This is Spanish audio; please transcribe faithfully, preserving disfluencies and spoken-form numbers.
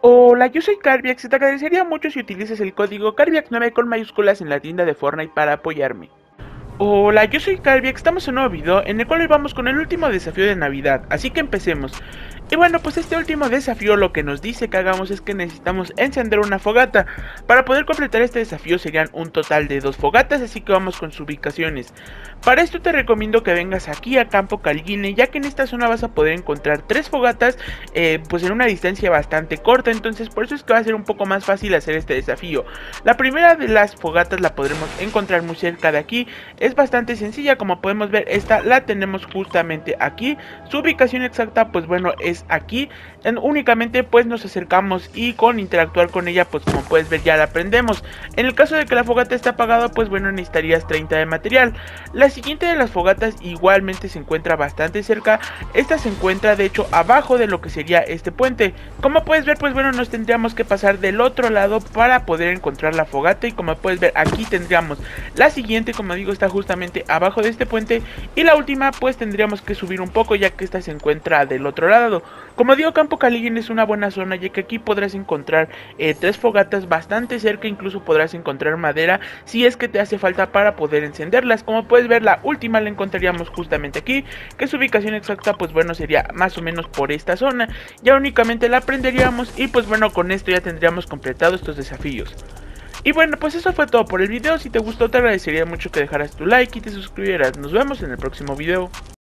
Hola, yo soy Carbiax y te agradecería mucho si utilizas el código Carbiax nueve con mayúsculas en la tienda de Fortnite para apoyarme. Hola, yo soy Carbiax, estamos en un nuevo video en el cual hoy vamos con el último desafío de Navidad, así que empecemos. Y bueno, pues este último desafío lo que nos dice que hagamos es que necesitamos encender una fogata. Para poder completar este desafío serían un total de dos fogatas, así que vamos con sus ubicaciones. Para esto te recomiendo que vengas aquí a Campo Calguine, ya que en esta zona vas a poder encontrar tres fogatas eh, pues en una distancia bastante corta, entonces por eso es que va a ser un poco más fácil hacer este desafío. La primera de las fogatas la podremos encontrar muy cerca de aquí, es bastante sencilla, como podemos ver esta la tenemos justamente aquí. Su ubicación exacta pues bueno es aquí, en, únicamente pues nos acercamos y con interactuar con ella pues como puedes ver ya la prendemos. En el caso de que la fogata esté apagada pues bueno necesitarías treinta de material. La siguiente de las fogatas igualmente se encuentra bastante cerca, esta se encuentra de hecho abajo de lo que sería este puente. Como puedes ver pues bueno nos tendríamos que pasar del otro lado para poder encontrar la fogata, y como puedes ver aquí tendríamos la siguiente, como digo está justamente abajo de este puente, y la última pues tendríamos que subir un poco ya que esta se encuentra del otro lado. Como digo, Campo Caliguín es una buena zona ya que aquí podrás encontrar eh, tres fogatas bastante cerca, incluso podrás encontrar madera si es que te hace falta para poder encenderlas. Como puedes ver la última la encontraríamos justamente aquí, que su ubicación exacta pues bueno sería más o menos por esta zona. Ya únicamente la prenderíamos y pues bueno con esto ya tendríamos completado estos desafíos. Y bueno, pues eso fue todo por el video. Si te gustó te agradecería mucho que dejaras tu like y te suscribieras. Nos vemos en el próximo video.